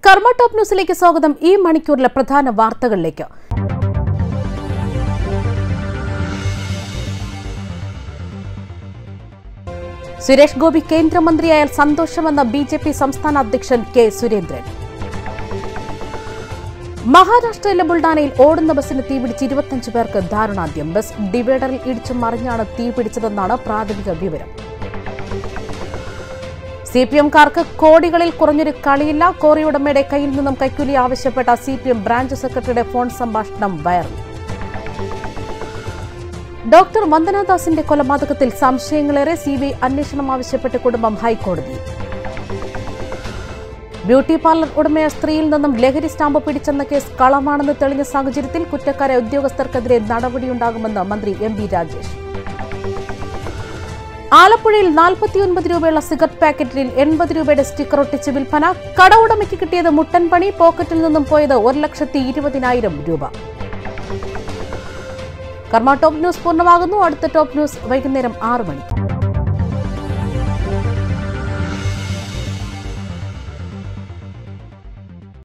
കർമ്മ ടോപ്പ് ന്യൂസിലേക്ക് സ്വാഗതം. ഈ മണിക്കൂറിലെ പ്രധാന വാർത്തകളിലേക്ക്. സുരേഷ് ഗോപി കേന്ദ്രമന്ത്രിയായാൽ സന്തോഷമെന്ന ബിജെപി സംസ്ഥാന അധ്യക്ഷൻ കെ സുരേന്ദ്രൻ. മഹാരാഷ്ട്രയിലെ ബുൾഡാനയിൽ ഓടുന്ന ബസിന് തീപിടിച്ച് 25 പേർക്ക് ദാരുണാന്ത്യം. ബസ് ഡിവൈഡറിൽ ഇടിച്ചു മറിഞ്ഞാണ് തീപിടിച്ചതെന്നാണ് പ്രാഥമിക വിവരം. സിപിഎംകാർക്ക് കോടികളിൽ കുറഞ്ഞൊരു കളിയില്ല. കോറി ഉടമയുടെ കയ്യിൽ നിന്നും കൈക്കൂലി ആവശ്യപ്പെട്ട സിപിഎം ബ്രാഞ്ച് സെക്രട്ടറിയുടെ ഫോൺ സംഭാഷണം വൈറൽ. ഡോക്ടർ വന്ദനാദാസിന്റെ കൊലപാതകത്തിൽ സംശയങ്ങളേറെ. സിബിഐ അന്വേഷണം ആവശ്യപ്പെട്ട് കുടുംബം ഹൈക്കോടതിയിൽ. ബ്യൂട്ടി പാർലർ ഉടമയായ സ്ത്രീയിൽ നിന്നും ലഹരി സ്റ്റാമ്പ് പിടിച്ചെന്ന കേസ് കളവാണെന്ന് തെളിഞ്ഞ സാഹചര്യത്തിൽ കുറ്റക്കാരെ ഉദ്യോഗസ്ഥർക്കെതിരെ നടപടിയുണ്ടാകുമെന്ന് മന്ത്രി എം ബി രാജേഷ്. ആലപ്പുഴയിൽ 49 രൂപയുള്ള സിഗരറ്റ് പാക്കറ്റിൽ 80 രൂപയുടെ സ്റ്റിക്കർ ഒട്ടിച്ച് വിൽപ്പന. കട ഉടമയ്ക്ക് കിട്ടിയത് മുട്ടൻ പണി. പോക്കറ്റിൽ നിന്നും പോയത് 1,20,000 രൂപ. കർമ്മ ടോപ്പ് ന്യൂസ് പൂർണ്ണമാകുന്നു. അടുത്ത ടോപ്പ് ന്യൂസ് വൈകുന്നേരം 6 മണിക്ക്.